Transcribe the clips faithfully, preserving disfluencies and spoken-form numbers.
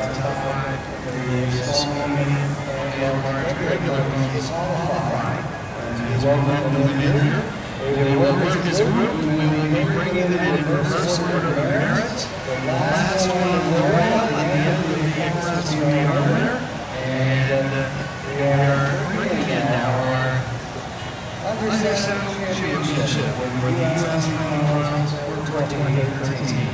identify the exfoliating and large regular ones qualify to welcome them in. They will work as a group. We will be bringing them in reverse order of merit. The last one on the roll at the end of the express will be our winner. And we are bringing in now our under seven championship for the U S Men's for twenty thirteen.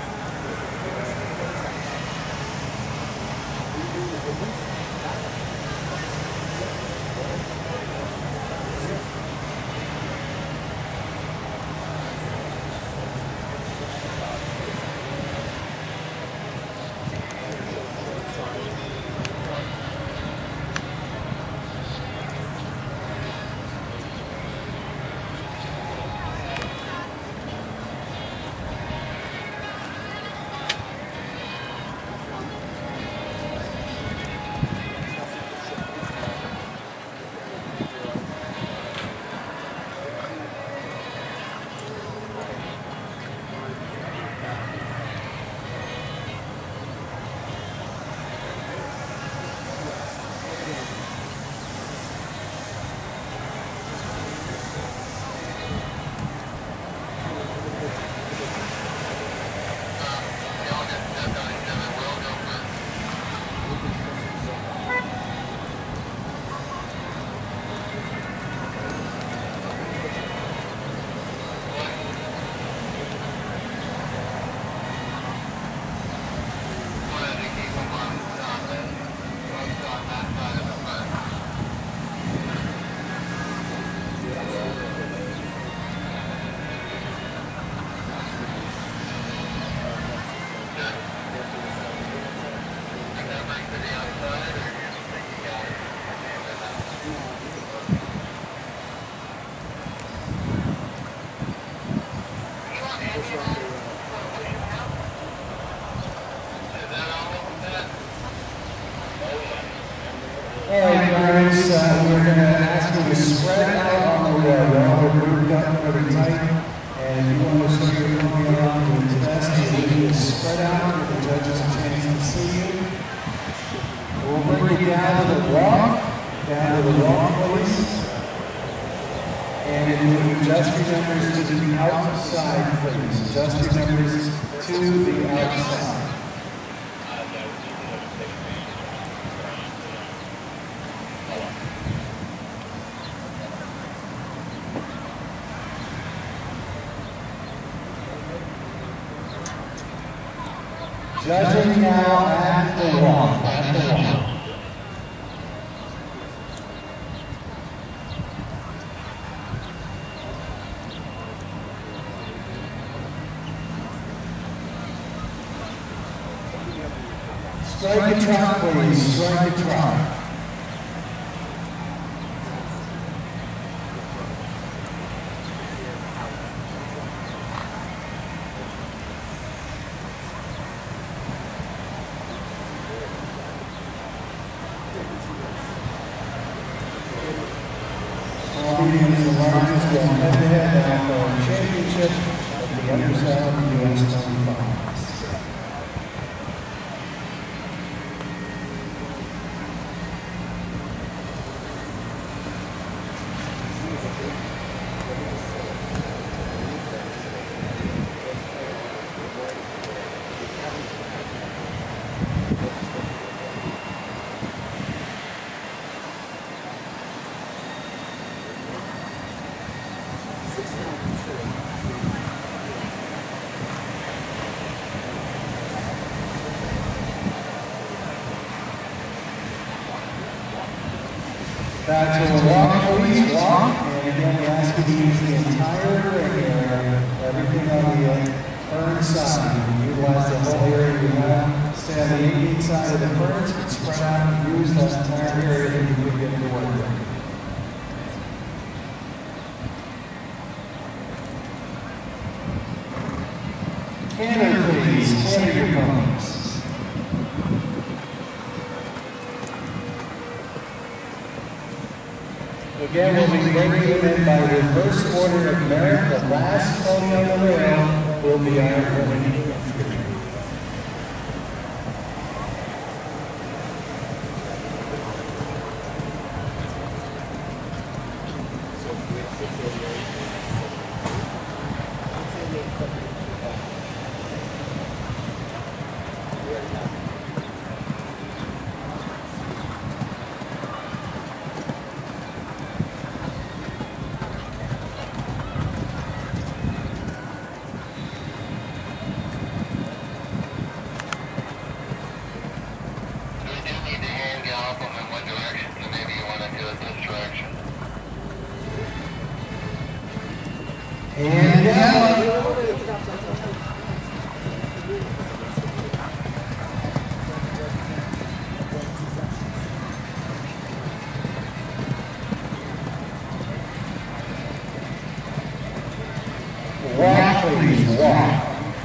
Alright guys, uh, we're going to ask you to spread out on the wall. We're all grouped up pretty tight, and if you want to show your company around to the best, you need to spread out, give the judges a chance to see you. We'll bring you down to the walk, down to the walk please. And if you adjust your numbers to the outside please. Adjust your numbers to the outside. Judging now at the walk, at the walk. Strike a trot, please. Strike a trot. Is the largest going head-to-head now for a championship of the undersized U S twenty-five. Back to the walk, please, walk. And again, we ask you to use the entire ring area, everything on the fern side. Utilize the whole area you have. Stay on the eighteen side of the ferns, but spread out and use that entire area that you can get to work with. Canter, please. Canter your ponies. Again, we'll be bringing them in by reverse order of merit. The last pony on the rail will be our winner. And yellow. Walk, please, walk.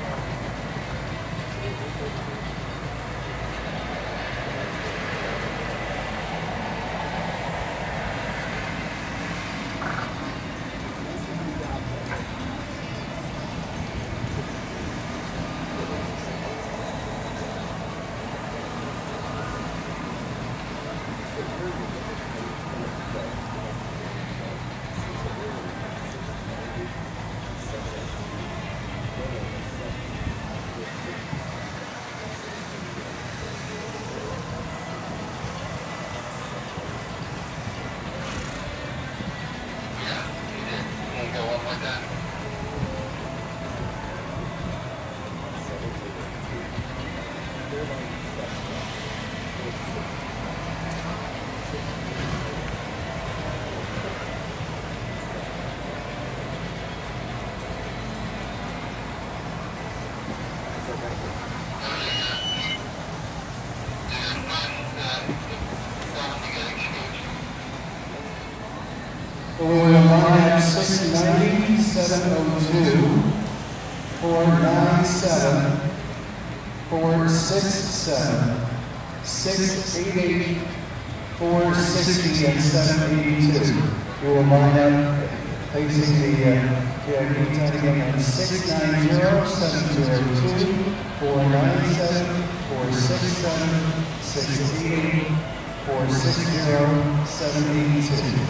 We're line at six ninety, seven oh two, four ninety-seven, four sixty-seven, six eighty-eight, four sixty, and seven eighty-two. We will line up facing the uh, V I P tent again at six ninety, seven oh two, four ninety-seven, four sixty-seven, six eighty-eight, four sixty, seven eighty-two.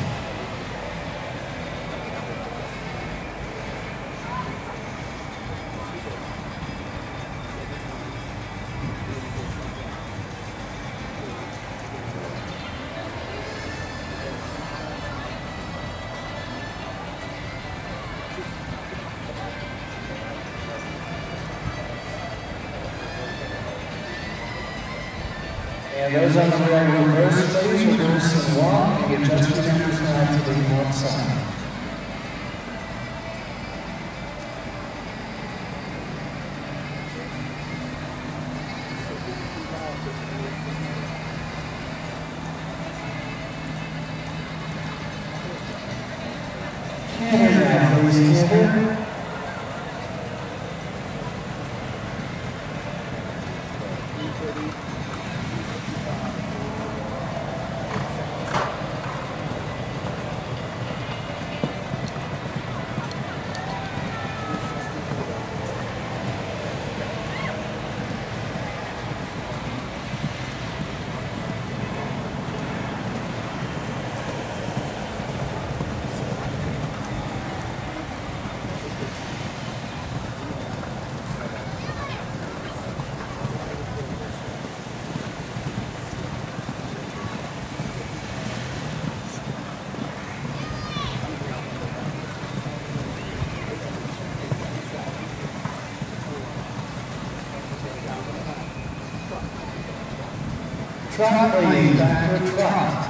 And those on the right will reverse, please, reverse and walk, and get just your numbers now to the one side. Canter now, please, canter. Trot, please, backward trot.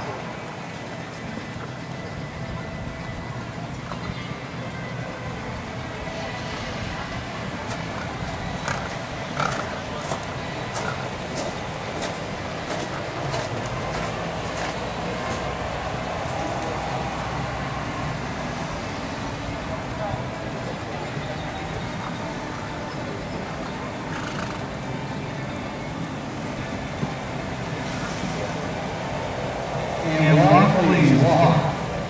And walk, please, walk.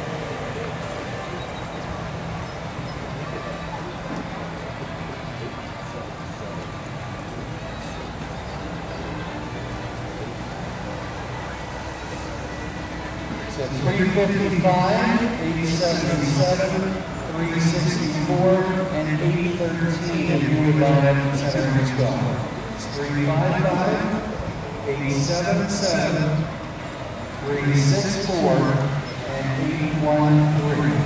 So three fifty-five, eight seventy-seven, three sixty-four, and eight thirteen if you would line up in center as well. It's three fifty-five, eight seventy-seven, three sixty-four, and eight thirteen.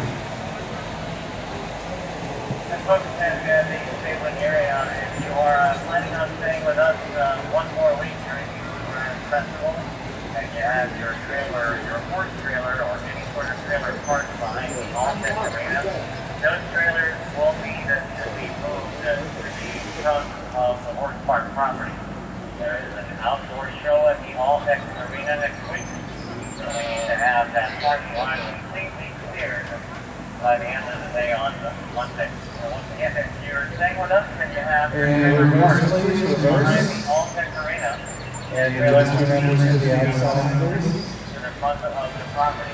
And folks, as uh, the Cleveland area, if you are uh, planning on staying with us uh, one more week during the Grand Festival, and you have your trailer, your horse trailer, or any sort of trailer parked behind the all-set arena, those trailers will be that should be moved uh, to the front of the Horse Park property. There is an outdoor show at the All-Tech Arena next week. So we need to have that parking lot completely cleared by the end of the day on the Monday. So once again, if you're staying with us, then you have your trailer parked behind the All-Tech Arena. And your rescue members to the outside, please. To the front of the property.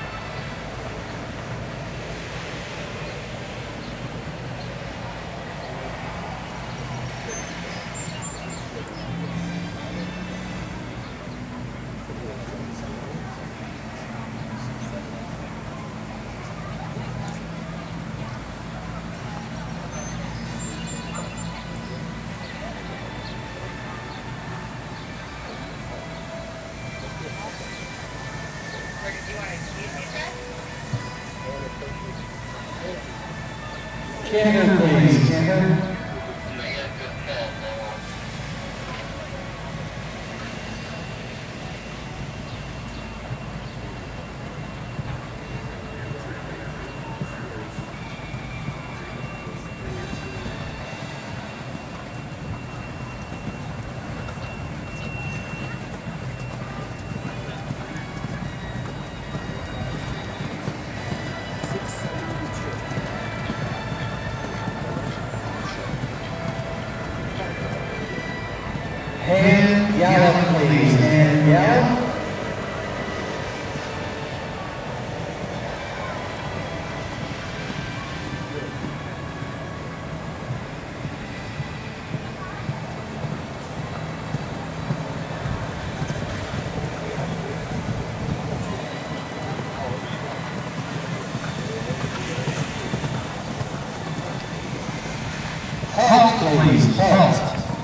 Cannon, please, Cannon. Hand yellow, please. Hand yellow. Halt, please. Halt.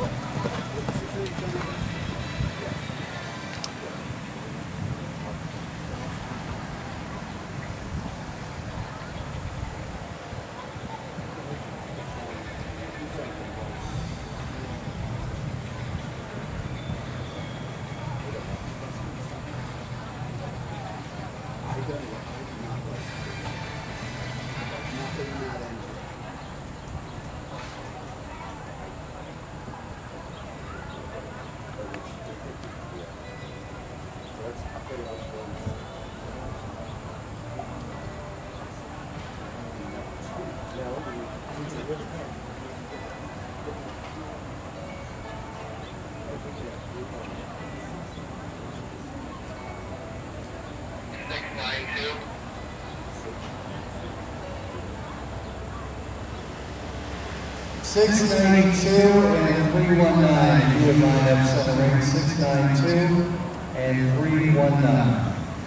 six ninety-two and three one nine. You would line up center ring six ninety-two and three one nine.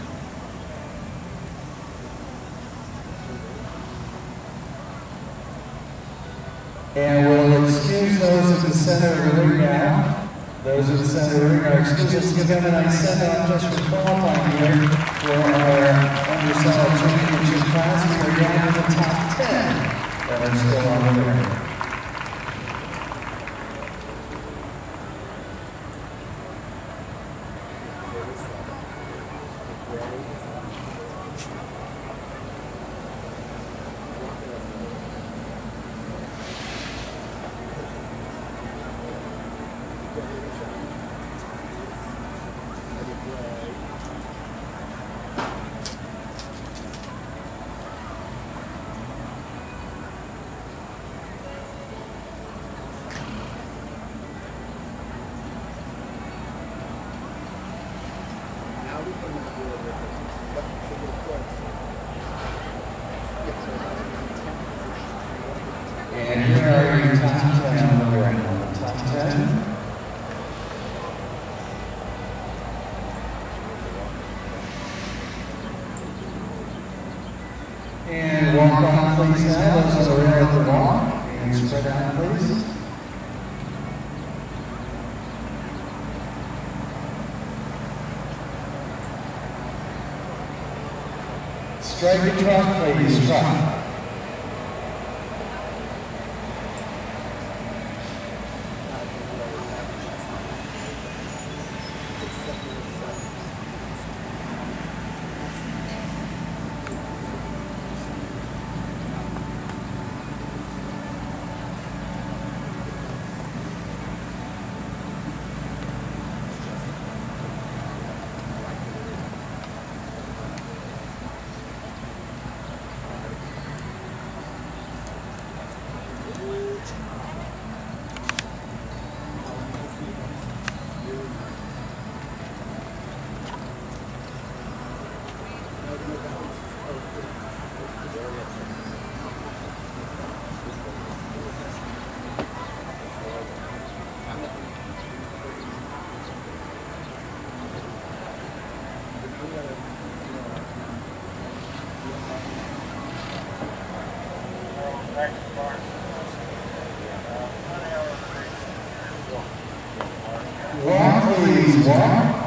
And we'll excuse those at the center of the ring now. Those at the center of the ring are excused. Give them a nice send out just for qualifying here for our undersized championship class. We are down to the top ten that are still on the ring. And here are your top ten on the right. Top ten. And walk on, please, now. Those are right at the walk. And spread out, please. Strike your truck, please. Truck. please, walk.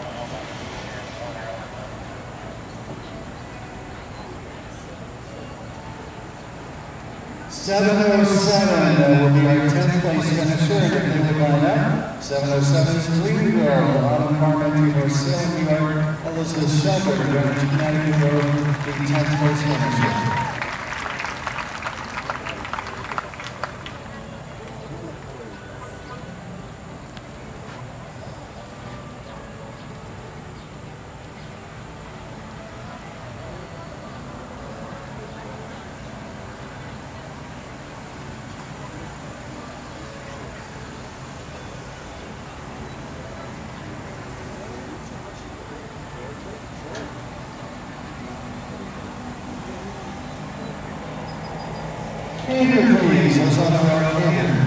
seven oh seven will be our tenth place finisher, and if they would line up, seven oh seven's Greenville, Autumn Parliamentary North Salem, New York, Elizabeth Shelburne, Greenwich, Connecticut, Road, the tenth place finisher. Canter, please, let's on our canter.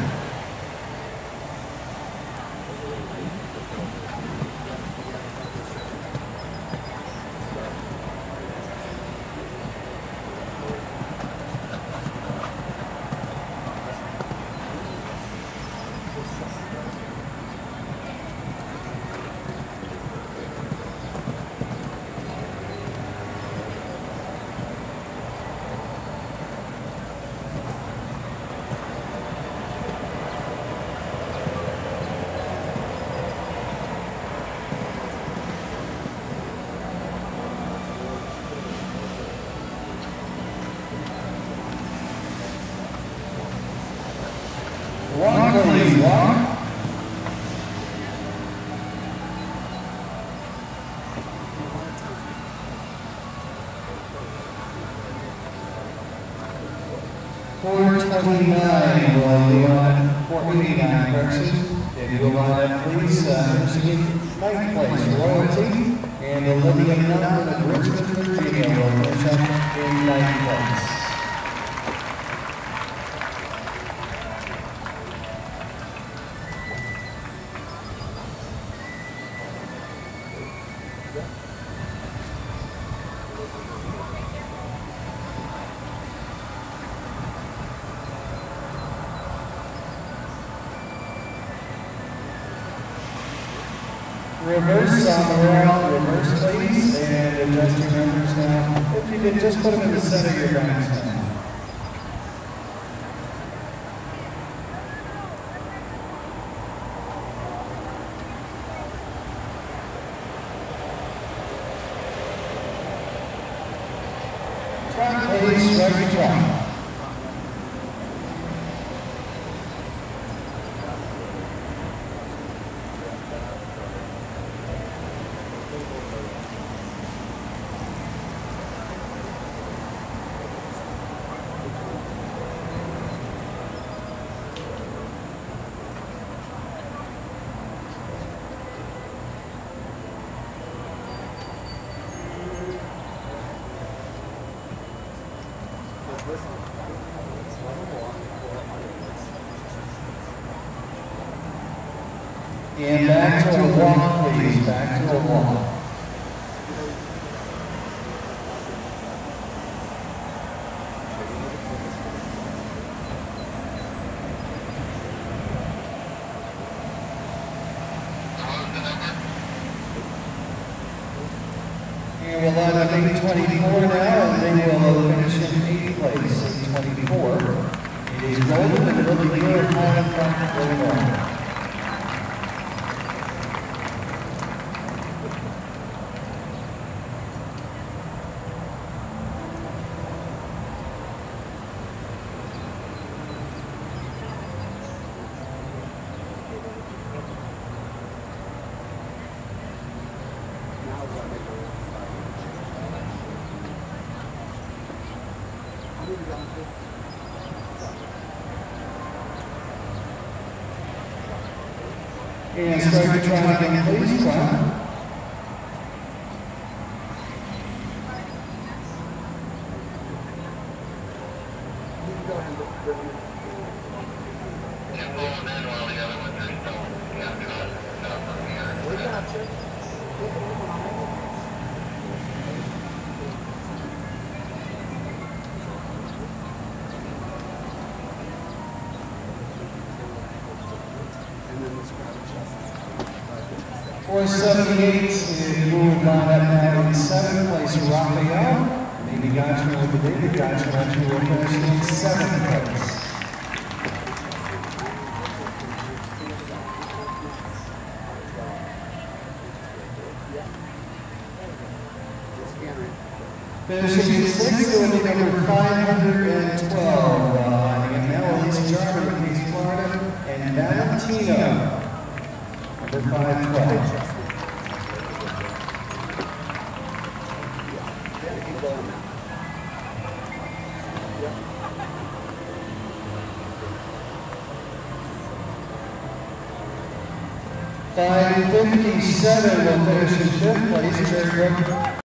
Walk, please, walk. four twenty-nine will be on four eighty-nine, correction. If you will line up, please, uh, ninth place, Royalty, and Olivia Nutter of Richmond, Virginia will finish up in ninth place. Reverse on the rail, reverse please, and adjust your numbers now. If you could just put them in the center of your banks now. Track please, right track. And back to a walk, please. Back to a walk. And we'll line up eight twenty-four now, and they will finish in eighth place, eight twenty-four. It is golden and really good high in front going on. And start your track again, please, climb. And then this crowd adjusts. four seventy-eight is moved on up now in seventh place, Raphael. Maybe Gotchman with the David Gotchman, who will finish in seventh place. Finishing in sixth will be number five hundred twelve, uh, and Melodies Jarman of East Florida, and Valentino, number five twelve. five fifty-seven will finish in fifth place, Jacob